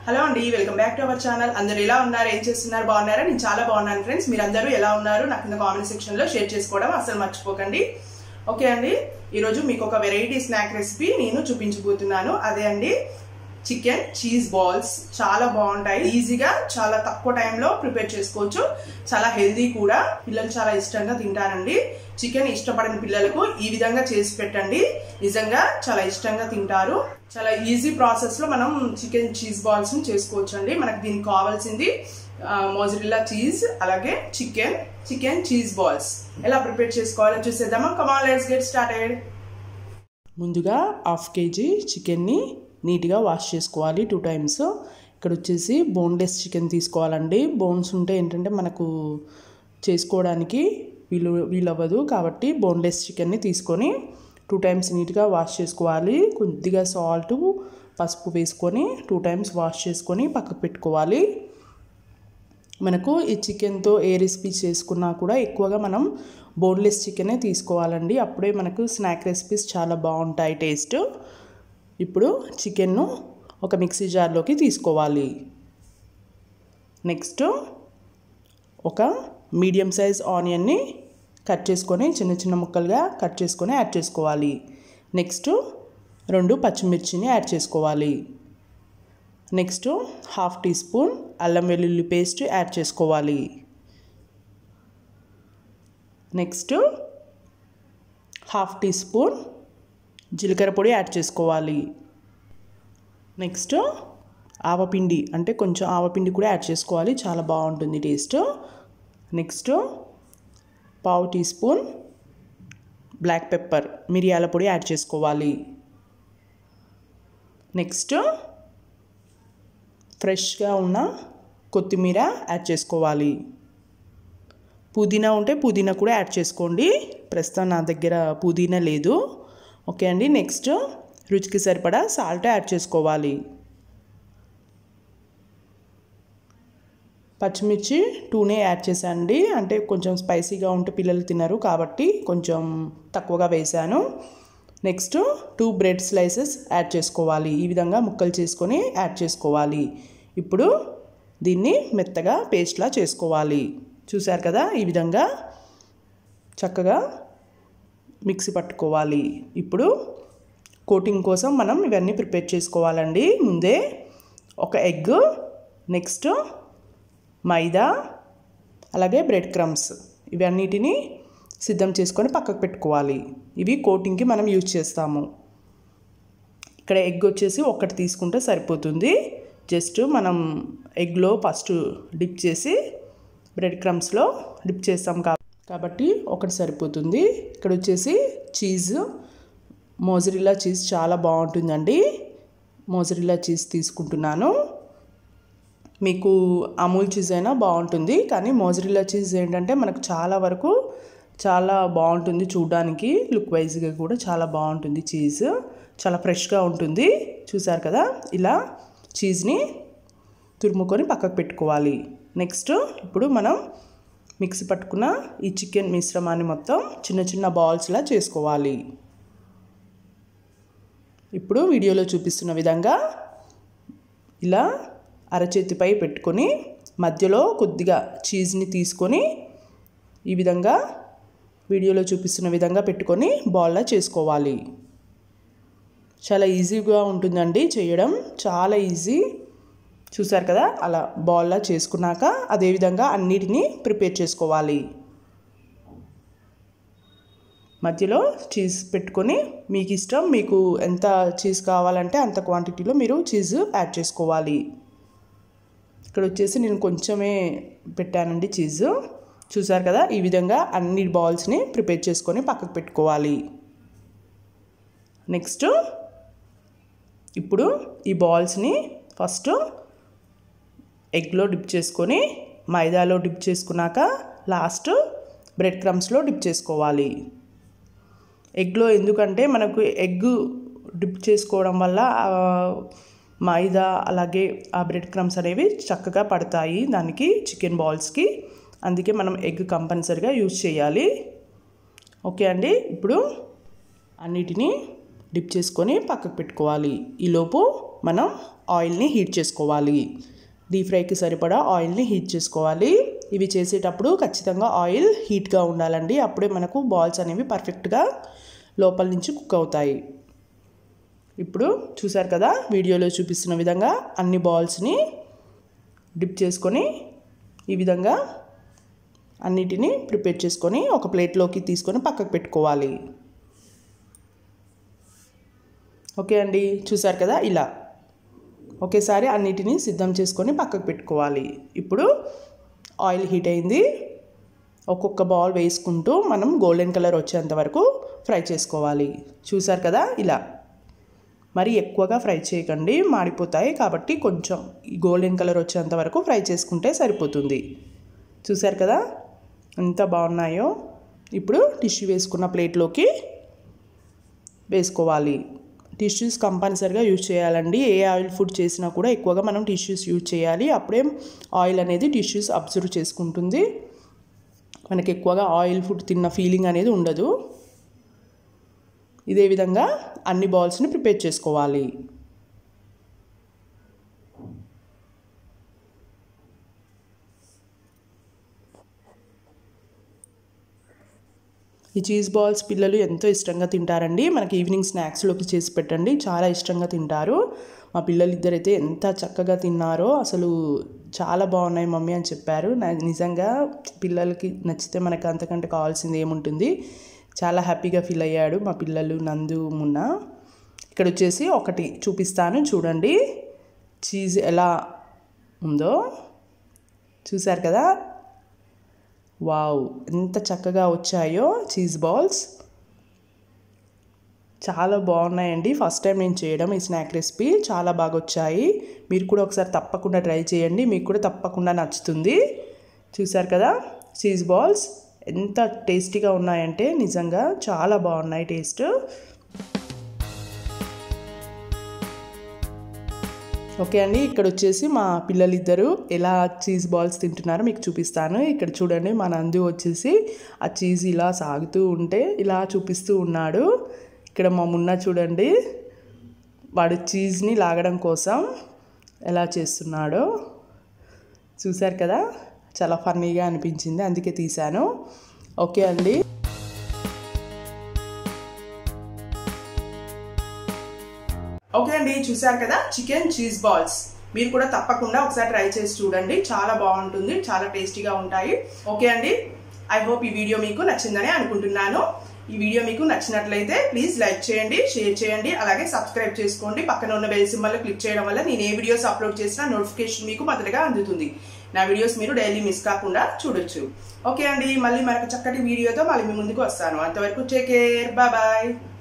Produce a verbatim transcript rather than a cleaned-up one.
Hello అండి, welcome back to our channel. అందరూ ఎలా ఉన్నారు, ఏం చేస్తున్నారు, బాగున్నారా? నేను చాలా బాగున్నాను ఫ్రెండ్స్. మీరు అందరూ ఎలా ఉన్నారు నాకు కింద కామెంట్ సెక్షన్ లో షేర్ చేసుకోవడం అసలు మర్చిపోకండి. ఓకే అండి, ఈరోజు మీకు ఒక వెరైటీ స్నాక్ రెసిపీ నేను చూపించబోతున్నాను. అదే అండి చికెన్ చీజ్ బాల్స్. చాలా బాగుంటాయి, ఈజీగా చాలా తక్కువ టైంలో ప్రిపేర్ చేసుకోవచ్చు. చాలా హెల్దీ కూడా, పిల్లలు చాలా ఇష్టంగా తింటారండి. చికెన్ ఇష్టపడని పిల్లలకు ఈ విధంగా చేసి పెట్టండి, నిజంగా చాలా ఇష్టంగా తింటారు. చాలా ఈజీ ప్రాసెస్ లో మనం చికెన్ చీజ్ బాల్స్ ని చేసుకోవచ్చు అండి. మనకు దీనికి కావాల్సింది మోజరెల్లా చీజ్, అలాగే చికెన్ చికెన్ చీజ్ బాల్స్. ఎలా ప్రిపేర్ చేసుకోవాలో చూసేద్దామా? Come on, let's get started. ముందుగా హాఫ్ కేజీ చికెన్ని నీట్గా వాష్ చేసుకోవాలి టూ టైమ్స్. ఇక్కడ వచ్చేసి బోన్లెస్ చికెన్ తీసుకోవాలండి. బోన్స్ ఉంటే ఏంటంటే మనకు చేసుకోవడానికి వీలు వీలవ్వదు, కాబట్టి బోన్లెస్ చికెన్ని తీసుకొని టూ టైమ్స్ నీట్గా వాష్ చేసుకోవాలి. కొద్దిగా సాల్ట్, పసుపు వేసుకొని టూ టైమ్స్ వాష్ చేసుకొని పక్కకు పెట్టుకోవాలి. మనకు ఈ చికెన్తో ఏ రెసిపీ చేసుకున్నా కూడా ఎక్కువగా మనం బోన్లెస్ చికెనే తీసుకోవాలండి. అప్పుడే మనకు స్నాక్ రెసిపీస్ చాలా బాగుంటాయి టేస్ట్. ఇప్పుడు చికెన్ను ఒక మిక్సీ జార్లోకి తీసుకోవాలి. నెక్స్ట్ ఒక మీడియం సైజ్ ఆనియన్ని కట్ చేసుకొని చిన్న చిన్న ముక్కలుగా కట్ చేసుకొని యాడ్ చేసుకోవాలి. నెక్స్ట్ రెండు పచ్చిమిర్చిని యాడ్ చేసుకోవాలి. నెక్స్ట్ హాఫ్ టీ స్పూన్ అల్లం వెల్లుల్లి పేస్ట్ యాడ్ చేసుకోవాలి. నెక్స్ట్ హాఫ్ టీ స్పూన్ జీలకర్ర పొడి యాడ్ చేసుకోవాలి. నెక్స్ట్ ఆవపిండి, అంటే కొంచెం ఆవపిండి కూడా యాడ్ చేసుకోవాలి, చాలా బాగుంటుంది టేస్ట్. నెక్స్ట్ పావు టీ స్పూన్ బ్లాక్ పెప్పర్ మిరియాల పొడి యాడ్ చేసుకోవాలి. నెక్స్ట్ ఫ్రెష్గా ఉన్న కొత్తిమీర యాడ్ చేసుకోవాలి. పుదీనా ఉంటే పుదీనా కూడా యాడ్ చేసుకోండి, ప్రస్తుతం నా దగ్గర పుదీనా లేదు. ఓకే అండి, నెక్స్ట్ రుచికి సరిపడా సాల్ట్ యాడ్ చేసుకోవాలి. పచ్చిమిర్చి టూనే యాడ్ చేశానండి, అంటే కొంచెం స్పైసీగా ఉంటే పిల్లలు తినరు కాబట్టి కొంచెం తక్కువగా వేశాను. Next two bread slices add చేసుకోవాలి. ఈ విధంగా ముక్కలు చేసుకొని యాడ్ చేసుకోవాలి. ఇప్పుడు దీన్ని మెత్తగా పేస్ట్లా చేసుకోవాలి. చూశారు కదా, ఈ విధంగా చక్కగా మిక్సీ పట్టుకోవాలి. ఇప్పుడు కోటింగ్ కోసం మనం ఇవన్నీ ప్రిపేర్ చేసుకోవాలండి. ముందే ఒక ఎగ్, నెక్స్ట్ మైదా, అలాగే బ్రెడ్ క్రమ్స్, ఇవన్నిటిని సిద్ధం చేసుకొని పక్కకు పెట్టుకోవాలి. ఇవి కోటింగ్కి మనం యూజ్ చేస్తాము. ఇక్కడ ఎగ్ వచ్చేసి ఒక్కటి తీసుకుంటే సరిపోతుంది. జస్ట్ మనం ఎగ్లో ఫస్ట్ డిప్ చేసి బ్రెడ్ క్రమ్స్లో డిప్ చేస్తాం కాబట్టి ఒకటి సరిపోతుంది. ఇక్కడ వచ్చేసి చీజ్, మోజరెల్లా చీజ్ చాలా బాగుంటుందండి. మోజరెల్లా చీజ్ తీసుకుంటున్నాను. మీకు అమూల్ చీజ్ అయినా బాగుంటుంది, కానీ మోజరెల్లా చీజ్ ఏంటంటే మనకు చాలా వరకు చాలా బాగుంటుంది చూడడానికి, లుక్ వైజ్గా కూడా చాలా బాగుంటుంది. చీజ్ చాలా ఫ్రెష్గా ఉంటుంది. చూసారు కదా, ఇలా చీజ్ని తురుముకొని పక్కకు పెట్టుకోవాలి. నెక్స్ట్ ఇప్పుడు మనం మిక్సీ పట్టుకున్న ఈ చికెన్ మిశ్రమాన్ని మొత్తం చిన్న చిన్న బాల్స్లా చేసుకోవాలి. ఇప్పుడు వీడియోలో చూపిస్తున్న విధంగా ఇలా అరచేతిపై పెట్టుకొని మధ్యలో కొద్దిగా చీజ్ని తీసుకొని ఈ విధంగా వీడియోలో చూపిస్తున్న విధంగా పెట్టుకొని బాల్లా చేసుకోవాలి. చాలా ఈజీగా ఉంటుందండి చేయడం, చాలా ఈజీ. చూసారు కదా, అలా బాల్లా చేసుకున్నాక అదేవిధంగా అన్నిటినీ ప్రిపేర్ చేసుకోవాలి. మధ్యలో చీజ్ పెట్టుకొని మీకు ఇష్టం, మీకు ఎంత చీజ్ కావాలంటే అంత క్వాంటిటీలో మీరు చీజ్ యాడ్ చేసుకోవాలి. ఇక్కడ వచ్చేసి నేను కొంచెమే పెట్టానండి చీజ్. చూసారు కదా, ఈ విధంగా అన్ని బాల్స్ని ప్రిపేర్ చేసుకొని పక్కకు పెట్టుకోవాలి. నెక్స్ట్ ఇప్పుడు ఈ బాల్స్ని ఫస్ట్ ఎగ్లో డిప్ చేసుకొని మైదాలో డిప్ చేసుకున్నాక లాస్ట్ బ్రెడ్ క్రమ్స్లో డిప్ చేసుకోవాలి. ఎగ్లో ఎందుకంటే మనకు ఎగ్ డిప్ చేసుకోవడం వల్ల మైదా అలాగే ఆ బ్రెడ్ క్రమ్స్ అనేవి చక్కగా పడతాయి దానికి, చికెన్ బాల్స్కి. అందుకే మనం ఎగ్ కంపల్సరిగా యూజ్ చేయాలి. ఓకే అండి, ఇప్పుడు అన్నిటినీ డిప్ చేసుకొని పక్కకు పెట్టుకోవాలి. ఈలోపు మనం ఆయిల్ని హీట్ చేసుకోవాలి. డీప్ ఫ్రైకి సరిపడా ఆయిల్ని హీట్ చేసుకోవాలి. ఇవి చేసేటప్పుడు ఖచ్చితంగా ఆయిల్ హీట్గా ఉండాలండి. అప్పుడే మనకు బాల్స్ అనేవి పర్ఫెక్ట్గా లోపల నుంచి కుక్ అవుతాయి. ఇప్పుడు చూసారు కదా, వీడియోలో చూపిస్తున్న విధంగా అన్ని బాల్స్ని డిప్ చేసుకొని ఈ విధంగా అన్నిటినీ ప్రిపేర్ చేసుకొని ఒక ప్లేట్లోకి తీసుకొని పక్కకు పెట్టుకోవాలి. ఓకే అండి, చూసారు కదా, ఇలా ఒకేసారి అన్నిటినీ సిద్ధం చేసుకొని పక్కకు పెట్టుకోవాలి. ఇప్పుడు ఆయిల్ హీట్ అయింది. ఒక్కొక్క బాల్ వేసుకుంటూ మనం గోల్డెన్ కలర్ వచ్చేంత వరకు ఫ్రై చేసుకోవాలి. చూసారు కదా, ఇలా మరి ఎక్కువగా ఫ్రై చేయకండి, మాడిపోతాయి. కాబట్టి కొంచెం గోల్డెన్ కలర్ వచ్చేంత వరకు ఫ్రై చేసుకుంటే సరిపోతుంది. చూసారు కదా ఎంత బాగున్నాయో. ఇప్పుడు టిష్యూ వేసుకున్న ప్లేట్లోకి వేసుకోవాలి. టిష్యూస్ కంపల్సరీగా యూజ్ చేయాలండి. ఏ ఆయిల్ ఫుడ్ చేసినా కూడా ఎక్కువగా మనం టిష్యూస్ యూజ్ చేయాలి. అప్పుడే ఆయిల్ అనేది టిష్యూస్ అబ్జర్వ్ చేసుకుంటుంది. మనకి ఎక్కువగా ఆయిల్ ఫుడ్ తిన్న ఫీలింగ్ అనేది ఉండదు. ఇదే విధంగా అన్ని బాల్స్ని ప్రిపేర్ చేసుకోవాలి. ఈ చీజ్ బాల్స్ పిల్లలు ఎంతో ఇష్టంగా తింటారండి. మనకి ఈవినింగ్ స్నాక్స్లోకి చేసి పెట్టండి, చాలా ఇష్టంగా తింటారు. మా పిల్లలు ఇద్దరైతే ఎంత చక్కగా తిన్నారో, అసలు చాలా బాగున్నాయి మమ్మీ అని చెప్పారు. నిజంగా పిల్లలకి నచ్చితే మనకు అంతకంటే కావాల్సింది ఏముంటుంది. చాలా హ్యాపీగా ఫీల్ అయ్యాడు మా పిల్లలు, నందు, మున్న. ఇక్కడ వచ్చేసి ఒకటి చూపిస్తాను చూడండి, చీజ్ ఎలా ఉందో. చూసారు కదా, వావ్ ఎంత చక్కగా వచ్చాయో చీజ్ బాల్స్. చాలా బాగున్నాయండి. ఫస్ట్ టైం నేను చేయడం ఈ స్నాక్ రెసిపీ, చాలా బాగా వచ్చాయి. మీరు కూడా ఒకసారి తప్పకుండా ట్రై చేయండి, మీకు కూడా తప్పకుండా నచ్చుతుంది. చూసారు కదా చీజ్ బాల్స్ ఎంత టేస్టీగా ఉన్నాయంటే నిజంగా చాలా బాగున్నాయి టేస్ట్. ఓకే అండి, ఇక్కడ వచ్చేసి మా పిల్లలిద్దరూ ఎలా చీజ్ బాల్స్ తింటున్నారో మీకు చూపిస్తాను. ఇక్కడ చూడండి, మా నందు వచ్చేసి ఆ చీజ్ ఇలా సాగుతూ ఉంటే ఇలా చూపిస్తూ ఉన్నాడు. ఇక్కడ మా మున్న చూడండి, వాడు చీజ్ని లాగడం కోసం ఎలా చేస్తున్నాడో. చూసారు కదా, చాలా ఫన్నీగా అనిపించింది, అందుకే తీశాను. ఓకే అండి, ఓకే అండి చూసారు కదా చికెన్ చీజ్ బాల్స్. మీరు కూడా తప్పకుండా ఒకసారి ట్రై చేసి చూడండి, చాలా బాగుంటుంది, చాలా టేస్టీగా ఉంటాయి. ఓకే అండి, ఐ హోప్ ఈ వీడియో మీకు నచ్చిందని అనుకుంటున్నాను. ఈ వీడియో మీకు నచ్చినట్లయితే ప్లీజ్ లైక్ చేయండి, షేర్ చేయండి, అలాగే సబ్స్క్రైబ్ చేసుకోండి. పక్కన ఉన్న బెల్ సింబల్ క్లిక్ చేయడం వల్ల నేను ఏ వీడియోస్ అప్లోడ్ చేసినా నోటిఫికేషన్ మీకు మొదటగా అందుతుంది. నా వీడియోస్ మీరు డైలీ మిస్ కాకుండా చూడొచ్చు. ఓకే అండి, మళ్ళీ మరొక చక్కటి వీడియోతో మళ్ళీ మీ ముందుకు వస్తాను. అంతవరకు టేక్ కేర్, బాయ్ బాయ్.